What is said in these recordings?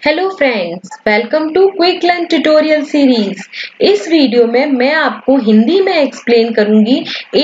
Hello friends, welcome to quick learn tutorial series. इस video में मैं आपको हिंदी में एक्सप्लेन करूंगी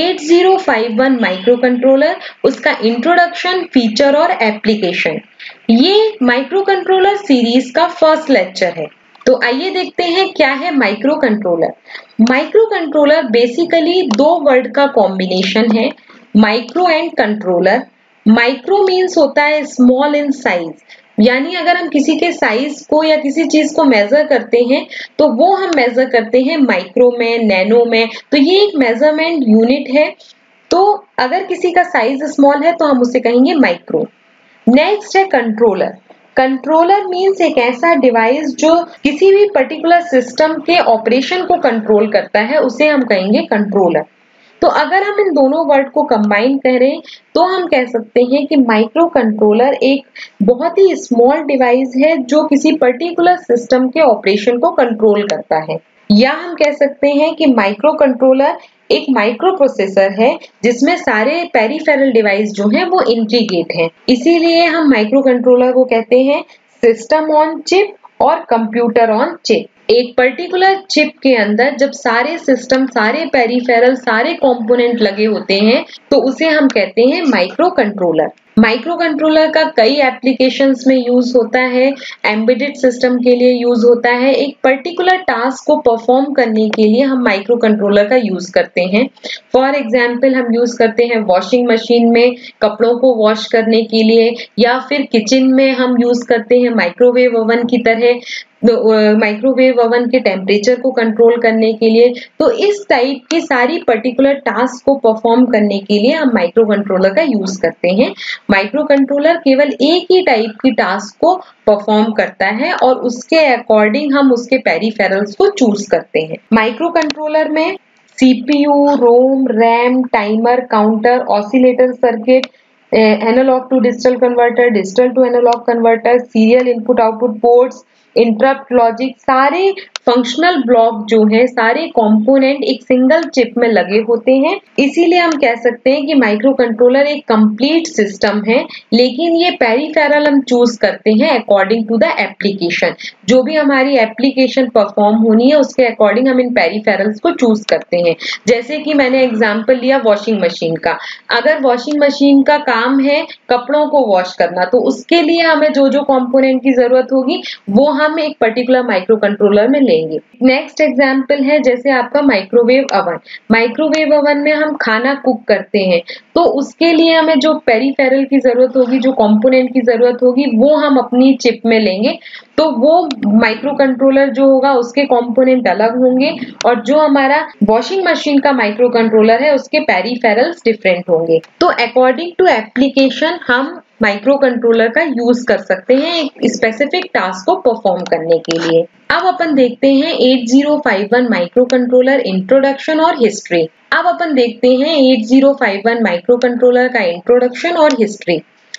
8051 माइक्रो कंट्रोलर, उसका इंट्रोडक्शन, फीचर और एप्लीकेशन। ये माइक्रो कंट्रोलर सीरीज का फर्स्ट लेक्चर है। तो आइए देखते हैं क्या है micro controller. Micro controller basically दो वर्ड का कॉम्बिनेशन है, micro and controller. Micro means होता है स्मॉल इन साइज, यानी अगर हम किसी के साइज को या किसी चीज को मेजर करते हैं तो वो हम मेजर करते हैं माइक्रो में, नैनो में। तो ये एक मेजरमेंट यूनिट है। तो अगर किसी का साइज स्मॉल है तो हम उसे कहेंगे माइक्रो। नेक्स्ट है कंट्रोलर। कंट्रोलर मीन्स एक ऐसा डिवाइस जो किसी भी पर्टिकुलर सिस्टम के ऑपरेशन को कंट्रोल करता है, उसे हम कहेंगे कंट्रोलर। तो अगर हम इन दोनों वर्ड को कंबाइन करें तो हम कह सकते हैं कि माइक्रो कंट्रोलर एक बहुत ही स्मॉल डिवाइस है जो किसी पर्टिकुलर सिस्टम के ऑपरेशन को कंट्रोल करता है। या हम कह सकते हैं कि माइक्रो कंट्रोलर एक माइक्रो प्रोसेसर है जिसमें सारे पेरिफेरल डिवाइस जो हैं वो इंटीग्रेट हैं। इसीलिए हम माइक्रो कंट्रोलर को कहते हैं सिस्टम ऑन चिप और कंप्यूटर ऑन चिप। एक पर्टिकुलर चिप के अंदर जब सारे सिस्टम, सारे पेरिफेरल, सारे कंपोनेंट लगे होते हैं तो उसे हम कहते हैं माइक्रो कंट्रोलर। माइक्रो कंट्रोलर का कई एप्लीकेशंस में यूज होता है। एम्बेडेड सिस्टम के लिए यूज होता है। एक पर्टिकुलर टास्क को परफॉर्म करने के लिए हम माइक्रो कंट्रोलर का यूज करते हैं। फॉर एग्जाम्पल हम यूज करते हैं वॉशिंग मशीन में कपड़ों को वॉश करने के लिए, या फिर किचन में हम यूज करते हैं माइक्रोवेव ओवन की तरह, माइक्रोवेव ओवन के टेम्परेचर को कंट्रोल करने के लिए। तो इस टाइप की सारी पर्टिकुलर टास्क को परफॉर्म करने के लिए हम माइक्रो कंट्रोलर का यूज करते हैं। माइक्रो कंट्रोलर केवल एक ही टाइप की टास्क को परफॉर्म करता है और उसके अकॉर्डिंग हम उसके पेरिफेरल्स को चूज करते हैं। माइक्रो कंट्रोलर में CPU, ROM, RAM, timer, counter, oscillator circuit, analog to digital converter, digital to analog converter, serial input output ports, interrupt logic, सारे फंक्शनल ब्लॉक जो है, सारे कंपोनेंट एक सिंगल चिप में लगे होते हैं। इसीलिए हम कह सकते हैं कि माइक्रो कंट्रोलर एक कंप्लीट सिस्टम है। लेकिन ये पेरिफेरल हम चूज करते हैं अकॉर्डिंग टू द एप्लीकेशन। जो भी हमारी एप्लीकेशन परफॉर्म होनी है उसके अकॉर्डिंग हम इन पेरिफेरल्स को चूज करते हैं। जैसे कि मैंने एग्जांपल लिया वॉशिंग मशीन का। अगर वॉशिंग मशीन का काम है कपड़ों को वॉश करना, तो उसके लिए हमें जो जो कंपोनेंट की जरूरत होगी वो हम एक पर्टिकुलर माइक्रो कंट्रोलर में लेंगे। नेक्स्ट एग्जांपल है जैसे आपका माइक्रोवेव ओवन। माइक्रोवेव ओवन में हम खाना कुक करते हैं, तो उसके लिए हमें जो पेरिफेरल की जरूरत होगी, जो कंपोनेंट की जरूरत होगी, वो हम अपनी चिप में लेंगे। तो वो माइक्रो कंट्रोलर जो होगा उसके कंपोनेंट अलग होंगे, और जो हमारा वॉशिंग मशीन का माइक्रो कंट्रोलर है उसके पेरिफेरल्स डिफरेंट होंगे। तो अकॉर्डिंग टू एप्लीकेशन हम माइक्रो कंट्रोलर का यूज कर सकते हैं एक स्पेसिफिक टास्क को परफॉर्म करने के लिए। अब अपन देखते हैं 8051 माइक्रो कंट्रोलर इंट्रोडक्शन और हिस्ट्री। अब अपन देखते हैं 8051 माइक्रो कंट्रोलर का इंट्रोडक्शन और हिस्ट्री।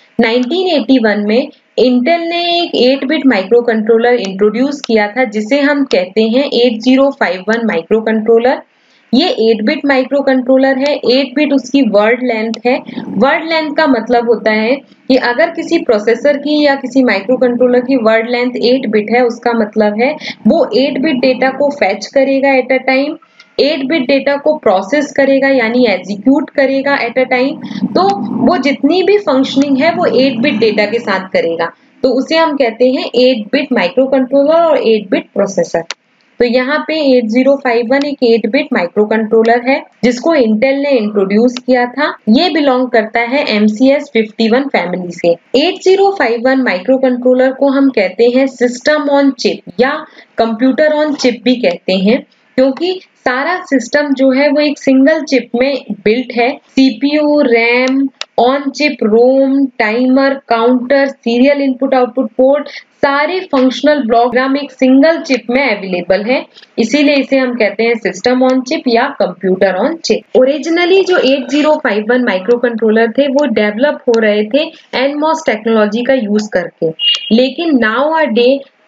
1981 में इंटेल ने एक 8 बिट माइक्रो कंट्रोलर इंट्रोड्यूस किया था जिसे हम कहते हैं 8051 माइक्रो कंट्रोलर। ये 8 बिट माइक्रो कंट्रोलर है। 8 बिट उसकी वर्ड लेंथ है। वर्ड लेंथ का मतलब होता है कि अगर किसी प्रोसेसर की या किसी माइक्रो कंट्रोलर की वर्ड लेंथ 8 बिट है, उसका मतलब है वो 8 बिट डेटा को फेच करेगा at a time, 8 bit data को प्रोसेस करेगा यानी एग्जीक्यूट करेगा एट अ टाइम। तो वो जितनी भी फंक्शनिंग है वो 8 बिट डेटा के साथ करेगा। तो उसे हम कहते हैं 8 बिट माइक्रो कंट्रोलर और 8 बिट प्रोसेसर। तो यहाँ पे 8051 एक 8 बिट माइक्रो कंट्रोलर है जिसको इंटेल ने इंट्रोड्यूस किया था। ये बिलोंग करता है MCS 51 फैमिली से। 8051 माइक्रो कंट्रोलर को हम कहते हैं सिस्टम ऑन चिप या कंप्यूटर ऑन चिप भी कहते हैं, क्योंकि सारा सिस्टम जो है वो एक सिंगल चिप में बिल्ट है। CPU, RAM, on chip ROM, timer, counter, serial input output port, सारे फंक्शनल ब्लॉक एक सिंगल चिप में अवेलेबल है। इसीलिए इसे हम कहते हैं सिस्टम ऑन चिप या कंप्यूटर ऑन चिप। ओरिजिनली जो 8051 माइक्रो कंट्रोलर थे वो डेवलप हो रहे थे NMOS टेक्नोलॉजी का यूज करके, लेकिन नाउ अ डे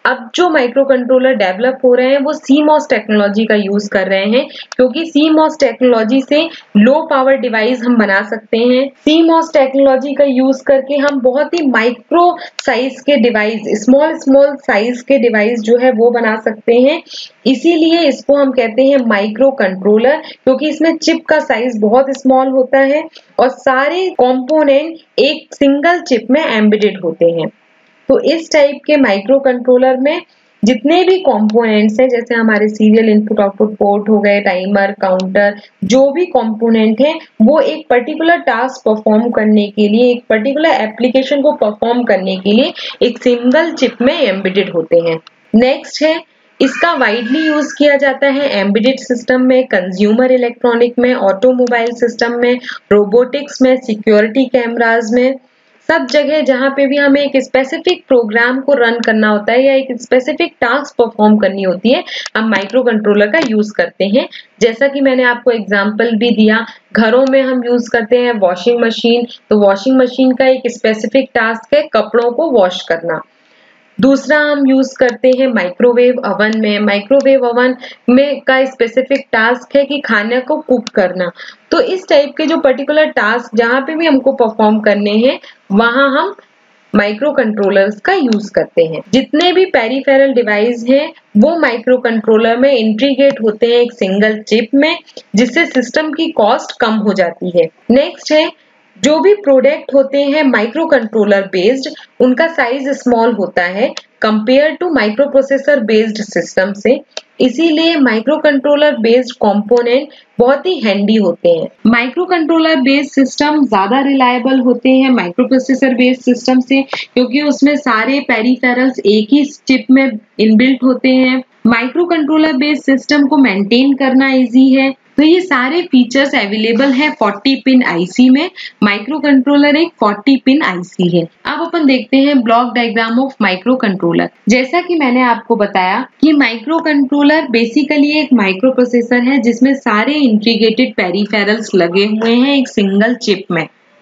अब जो माइक्रो कंट्रोलर डेवलप हो रहे हैं वो CMOS टेक्नोलॉजी का यूज कर रहे हैं, क्योंकि CMOS टेक्नोलॉजी से लो पावर डिवाइस हम बना सकते हैं। CMOS टेक्नोलॉजी का यूज करके हम बहुत ही माइक्रो साइज के डिवाइस, स्मॉल साइज के डिवाइस जो है वो बना सकते हैं। इसीलिए इसको हम कहते हैं माइक्रो कंट्रोलर, क्योंकि इसमें चिप का साइज बहुत स्मॉल होता है और सारे कंपोनेंट एक सिंगल चिप में एम्बेडेड होते हैं। तो इस टाइप के माइक्रो कंट्रोलर में जितने भी कंपोनेंट्स हैं, जैसे हमारे सीरियल इनपुट आउटपुट पोर्ट हो गए, टाइमर, काउंटर, जो भी कंपोनेंट है वो एक पर्टिकुलर टास्क परफॉर्म करने के लिए, एक पर्टिकुलर एप्लीकेशन को परफॉर्म करने के लिए एक सिंगल चिप में एम्बेडेड होते हैं। नेक्स्ट है, इसका वाइडली यूज किया जाता है एम्बेडेड सिस्टम में, कंज्यूमर इलेक्ट्रॉनिक में, ऑटोमोबाइल सिस्टम में, रोबोटिक्स में, सिक्योरिटी कैमराज में, सब जगह जहां पे भी हमें एक स्पेसिफिक प्रोग्राम को रन करना होता है या एक स्पेसिफिक टास्क परफॉर्म करनी होती है, हम माइक्रो कंट्रोलर का यूज करते हैं। जैसा कि मैंने आपको एग्जांपल भी दिया, घरों में हम यूज करते हैं वॉशिंग मशीन, तो वॉशिंग मशीन का एक स्पेसिफिक टास्क है कपड़ों को वॉश करना। दूसरा हम यूज करते हैं माइक्रोवेव ओवन में, माइक्रोवेव ओवन में का स्पेसिफिक टास्क है कि खाने को कुक करना। तो इस टाइप के जो पर्टिकुलर टास्क जहां पे भी हमको परफॉर्म करने हैं वहां हम माइक्रो कंट्रोलर्स का यूज करते हैं। जितने भी पेरिफेरल डिवाइस हैं वो माइक्रो कंट्रोलर में इंटीग्रेट होते हैं एक सिंगल चिप में, जिससे सिस्टम की कॉस्ट कम हो जाती है। नेक्स्ट है, जो भी प्रोडक्ट होते हैं माइक्रो कंट्रोलर बेस्ड, उनका साइज स्मॉल होता है compare to micro processor based system से, इसीलिए माइक्रो कंट्रोलर बेस्ड कंपोनेंट बहुत ही हैंडी होते हैं। माइक्रो कंट्रोलर बेस्ड सिस्टम ज्यादा रिलायबल होते हैं माइक्रो प्रोसेसर बेस्ड सिस्टम से, क्योंकि उसमें सारे पेरिफेरल्स एक ही चिप में इनबिल्ट होते हैं। माइक्रो कंट्रोलर बेस्ड सिस्टम को मेंटेन करना इजी है। तो ये सारे फीचर्स अवेलेबल है 40 पिन आईसी में। माइक्रो कंट्रोलर एक 40 पिन आईसी है। अब अपन देखते हैं block diagram of micro controller. जैसा कि मैंने आपको बताया कि माइक्रो कंट्रोलर बेसिकली एक माइक्रो प्रोसेसर है जिसमें सारे इंटीग्रेटेड पेरिफेरल्स लगे हुए हैं एक सिंगल चिप में।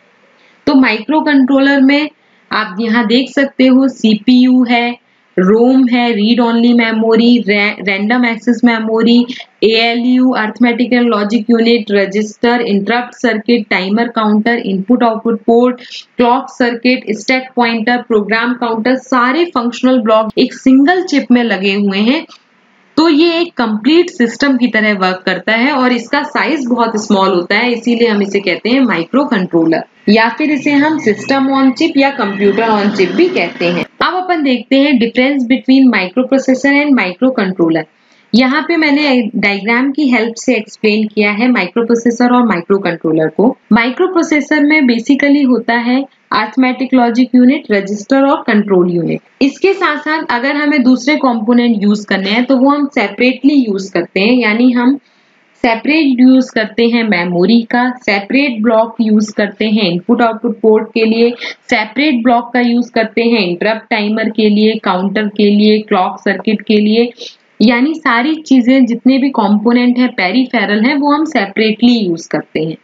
तो माइक्रो कंट्रोलर में आप यहाँ देख सकते हो सीपीयू है, रोम है, read only memory, random access memory, ALU, arithmetic and logic unit, register, interrupt circuit, timer counter, input output port, clock circuit, stack pointer, program counter, सारे फंक्शनल ब्लॉक एक सिंगल चिप में लगे हुए हैं। तो ये एक कंप्लीट सिस्टम की तरह वर्क करता है और इसका साइज बहुत स्मॉल होता है, इसीलिए हम इसे कहते हैं माइक्रो कंट्रोलर, या फिर इसे हम सिस्टम ऑन चिप या कंप्यूटर ऑन चिप भी कहते हैं। अब अपन देखते हैं difference between micro processor and micro controller. यहाँ पे मैंने डायग्राम की हेल्प से एक्सप्लेन किया है माइक्रो प्रोसेसर और माइक्रो कंट्रोलर को। माइक्रो प्रोसेसर में बेसिकली होता है अर्थमेटिक लॉजिक यूनिट, रजिस्टर और कंट्रोल यूनिट। इसके साथ साथ अगर हमें दूसरे कंपोनेंट यूज करने हैं तो वो हम सेपरेटली यूज करते हैं, यानी हम सेपरेट यूज करते हैं मेमोरी का, सेपरेट ब्लॉक यूज करते हैं इनपुट आउटपुट पोर्ट के लिए, सेपरेट ब्लॉक का यूज करते हैं इंटरप्ट टाइमर के लिए, काउंटर के लिए, क्लॉक सर्किट के लिए, यानी सारी चीजें जितने भी कंपोनेंट है पेरिफेरल हैं वो हम सेपरेटली यूज करते हैं।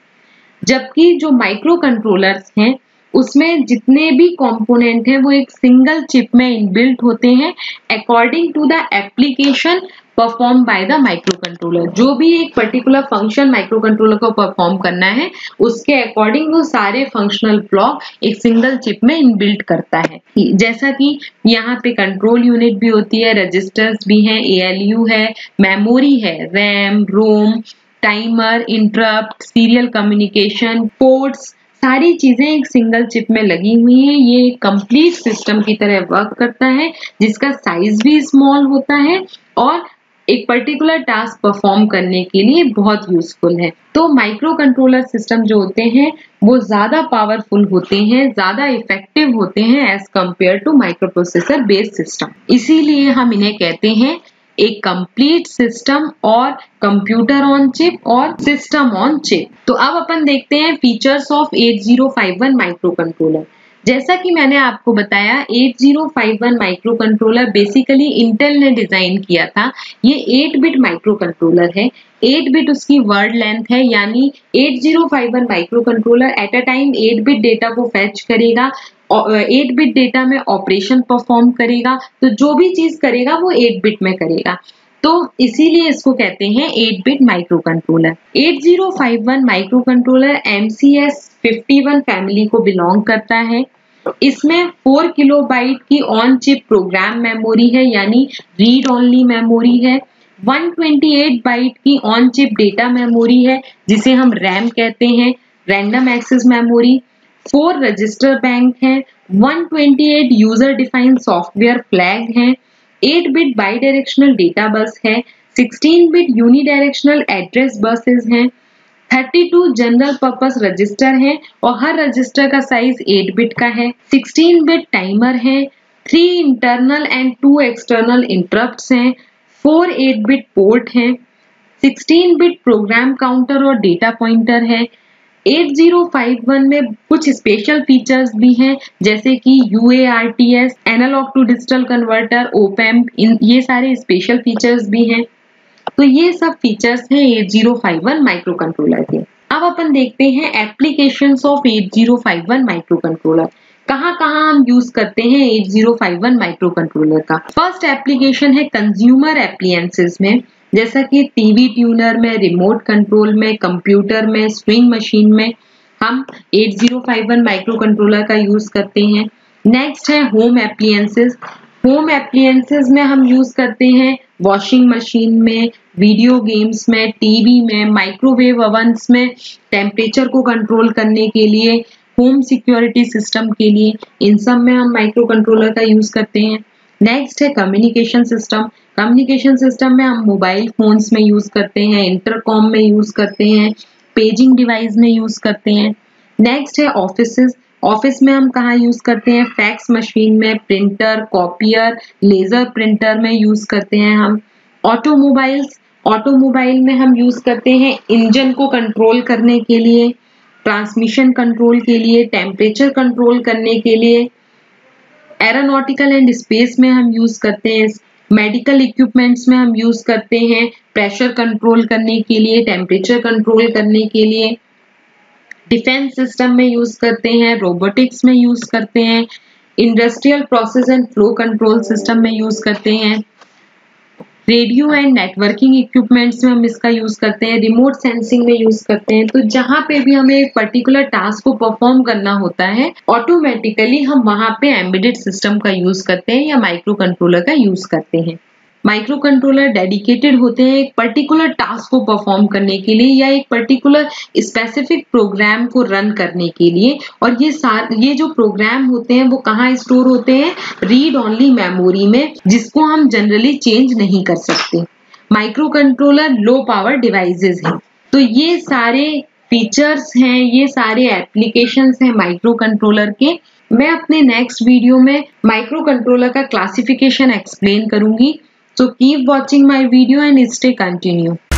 जबकि जो माइक्रो कंट्रोलर्स हैं उसमें जितने भी कंपोनेंट हैं वो एक सिंगल चिप में इनबिल्ट होते हैं according to the application perform by the micro controller. जो भी एक पर्टिकुलर फंक्शन माइक्रो कंट्रोलर को परफॉर्म करना है उसके अकॉर्डिंग वो सारे फंक्शनल ब्लॉक एक सिंगल चिप में इनबिल्ट करता है। जैसा कि यहाँ पे कंट्रोल यूनिट भी होती है, रजिस्टर्स भी हैं, एएलयू है, मेमोरी है, RAM, ROM, timer, interrupt, serial communication, ports, सारी चीजें एक सिंगल चिप में लगी हुई हैं। ये एक कंप्लीट सिस्टम की तरह वर्क करता है जिसका साइज भी स्मॉल होता है और एक पर्टिकुलर टास्क परफॉर्म करने के लिए बहुत यूजफुल है। तो माइक्रो कंट्रोलर सिस्टम जो होते हैं वो ज्यादा पावरफुल होते हैं, ज्यादा इफेक्टिव होते हैं as compare to micro processor based system. इसीलिए हम इन्हें कहते हैं एक कंप्लीट सिस्टम और कंप्यूटर ऑन चिप और सिस्टम ऑन चिप। तो अब अपन देखते हैं फीचर्स ऑफ 8051 माइक्रो कंट्रोलर। जैसा कि मैंने आपको बताया 8051 माइक्रो कंट्रोलर बेसिकली इंटेल ने डिजाइन किया था। ये 8 बिट माइक्रो कंट्रोलर है। 8 बिट उसकी वर्ड लेंथ है, यानी 8051 micro controller at a time 8 bit data को फैच करेगा, 8 बिट डेटा में ऑपरेशन परफॉर्म करेगा, तो जो भी चीज करेगा वो 8 बिट में करेगा, तो इसीलिए इसको कहते हैं 8 bit micro controller. 8051 micro controller MCS 51 family को बिलोंग करता है। इसमें 4 किलोबाइट की ऑन चिप प्रोग्राम मेमोरी है, यानी रीड ओनली मेमोरी है। 128 बाइट की ऑन चिप डेटा मेमोरी है, जिसे हम रैम कहते हैं, random access memory. 4 register bank है, 128 यूजर डिफाइंड सॉफ्टवेयर फ्लैग है, 8 bit by directional data bus है, 16 बिट यूनिडायरेक्शनल एड्रेस बसेस हैं, 32 जनरल पर्पस रजिस्टर हैं और हर रजिस्टर का साइज 8 बिट का है, 16 बिट टाइमर है, 3 इंटरनल एंड 2 एक्सटर्नल इंटरप्ट्स हैं, 4 8 बिट पोर्ट हैं, 16 बिट प्रोग्राम काउंटर और डेटा पॉइंटर है। 8051 में कुछ स्पेशल फीचर्स भी हैं, जैसे कि UARTs, analog to digital converter, op amp, ये सारे स्पेशल फीचर्स भी हैं। तो ये सब फीचर्स हैं 8051 माइक्रो कंट्रोलर के। अब अपन देखते हैं एप्लीकेशंस ऑफ 8051 माइक्रो कंट्रोलर। कहाँ कहाँ हम यूज करते हैं 8051 माइक्रो कंट्रोलर का। फर्स्ट एप्लीकेशन है कंज्यूमर एप्लियंसेस में, जैसा कि टीवी ट्यूनर में, रिमोट कंट्रोल में, कंप्यूटर में, स्विंग मशीन में हम 8051 माइक्रो कंट्रोलर का यूज करते हैं। नेक्स्ट है होम एप्लियंसेस। होम एप्लियंसेस में हम यूज करते हैं वॉशिंग मशीन में, वीडियो गेम्स में, टीवी में, माइक्रोवेव ओवन्स में, टेम्परेचर को कंट्रोल करने के लिए, होम सिक्योरिटी सिस्टम के लिए, इन सब में हम माइक्रो कंट्रोलर का यूज करते हैं। नेक्स्ट है कम्युनिकेशन सिस्टम। कम्युनिकेशन सिस्टम में हम मोबाइल फोन्स में यूज करते हैं, इंटरकॉम में यूज करते हैं, पेजिंग डिवाइस में यूज करते हैं। नेक्स्ट है ऑफिसेस। ऑफिस में हम कहाँ यूज करते हैं, फैक्स मशीन में, प्रिंटर, कॉपियर, लेजर प्रिंटर में यूज करते हैं हम। ऑटोमोबाइल्स, ऑटोमोबाइल में हम यूज करते हैं इंजन को कंट्रोल करने के लिए, ट्रांसमिशन कंट्रोल के लिए, टेम्परेचर कंट्रोल करने के लिए। एरोनॉटिकल एंड स्पेस में हम यूज करते हैं, मेडिकल इक्विपमेंट्स में हम यूज करते हैं प्रेशर कंट्रोल करने के लिए, टेम्परेचर कंट्रोल करने के लिए। डिफेंस सिस्टम में यूज करते हैं, रोबोटिक्स में यूज करते हैं, industrial process and flow control system में यूज करते हैं, रेडियो एंड नेटवर्किंग इक्विपमेंट्स में हम इसका यूज करते हैं, रिमोट सेंसिंग में यूज करते हैं। तो जहां पे भी हमें एक पर्टिकुलर टास्क को परफॉर्म करना होता है, ऑटोमेटिकली हम वहां पे एम्बेडेड सिस्टम का यूज करते हैं या माइक्रो कंट्रोलर का यूज करते हैं। माइक्रो कंट्रोलर डेडिकेटेड होते हैं एक पर्टिकुलर टास्क को परफॉर्म करने के लिए या एक पर्टिकुलर स्पेसिफिक प्रोग्राम को रन करने के लिए, और ये जो प्रोग्राम होते हैं वो कहाँ स्टोर होते हैं, रीड ओनली मेमोरी में, जिसको हम जनरली चेंज नहीं कर सकते। Micro controller low power devices हैं। तो ये सारे फीचर्स हैं, ये सारे एप्लीकेशंस हैं माइक्रो कंट्रोलर के। मैं अपने नेक्स्ट वीडियो में माइक्रो कंट्रोलर का क्लासिफिकेशन एक्सप्लेन करूंगी। So keep watching my video and stay continue.